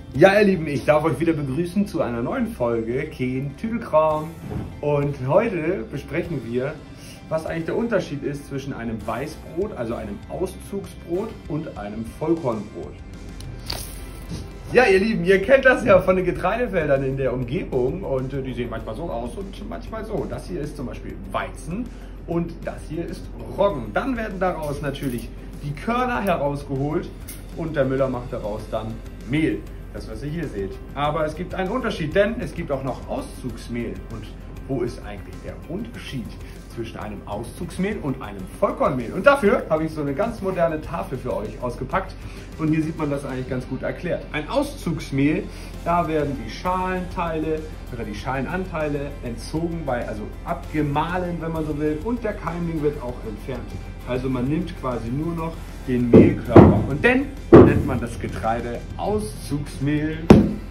Ja, ihr Lieben, ich darf euch wieder begrüßen zu einer neuen Folge Kein Tüdelkram. Und heute besprechen wir, was eigentlich der Unterschied ist zwischen einem Weißbrot, also einem Auszugsbrot, und einem Vollkornbrot. Ja, ihr Lieben, ihr kennt das ja von den Getreidefeldern in der Umgebung und die sehen manchmal so aus und manchmal so. Das hier ist zum Beispiel Weizen und das hier ist Roggen. Dann werden daraus natürlich die Körner herausgeholt und der Müller macht daraus dann Mehl. Das, was ihr hier seht. Aber es gibt einen Unterschied, denn es gibt auch noch Auszugsmehl. Und wo ist eigentlich der Unterschied zwischen einem Auszugsmehl und einem Vollkornmehl? Und dafür habe ich so eine ganz moderne Tafel für euch ausgepackt. Und hier sieht man das eigentlich ganz gut erklärt. Ein Auszugsmehl, da werden die Schalenteile oder die Schalenanteile entzogen, also abgemahlen, wenn man so will. Und der Keimling wird auch entfernt. Also man nimmt quasi nur noch den Mehlkörper. Und dann nennt man das Getreide Auszugsmehl.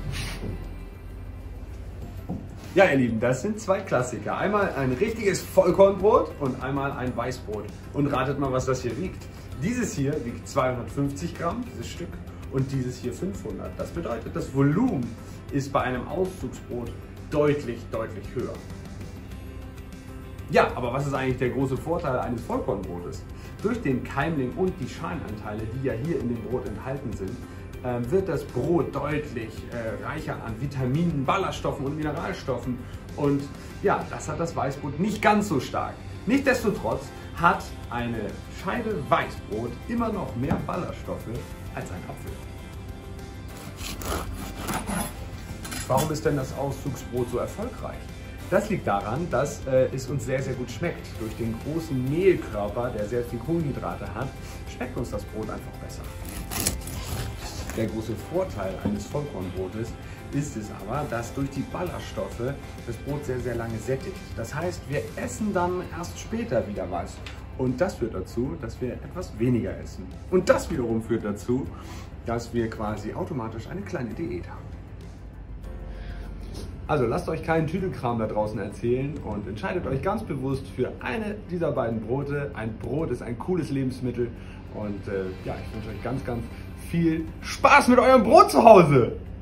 Ja, ihr Lieben, das sind zwei Klassiker. Einmal ein richtiges Vollkornbrot und einmal ein Weißbrot. Und ratet mal, was das hier wiegt. Dieses hier wiegt 250 Gramm, dieses Stück, und dieses hier 500. Das bedeutet, das Volumen ist bei einem Auszugsbrot deutlich, deutlich höher. Ja, aber was ist eigentlich der große Vorteil eines Vollkornbrotes? Durch den Keimling und die Schalenanteile, die ja hier in dem Brot enthalten sind, wird das Brot deutlich reicher an Vitaminen, Ballaststoffen und Mineralstoffen. Und ja, das hat das Weißbrot nicht ganz so stark. Nichtsdestotrotz hat eine Scheibe Weißbrot immer noch mehr Ballaststoffe als ein Apfel. Warum ist denn das Auszugsbrot so erfolgreich? Das liegt daran, dass es uns sehr, sehr gut schmeckt. Durch den großen Mehlkörper, der sehr viel Kohlenhydrate hat, schmeckt uns das Brot einfach besser. Der große Vorteil eines Vollkornbrotes ist es aber, dass durch die Ballaststoffe das Brot sehr, sehr lange sättigt. Das heißt, wir essen dann erst später wieder was. Und das führt dazu, dass wir etwas weniger essen. Und das wiederum führt dazu, dass wir quasi automatisch eine kleine Diät haben. Also lasst euch keinen Tüdelkram da draußen erzählen und entscheidet euch ganz bewusst für eine dieser beiden Brote. Ein Brot ist ein cooles Lebensmittel und ja, ich wünsche euch ganz, ganz viel Spaß mit eurem Brot zu Hause.